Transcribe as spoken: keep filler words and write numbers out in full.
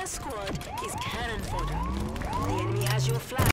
entire squad is cannon fodder. The enemy has your flag.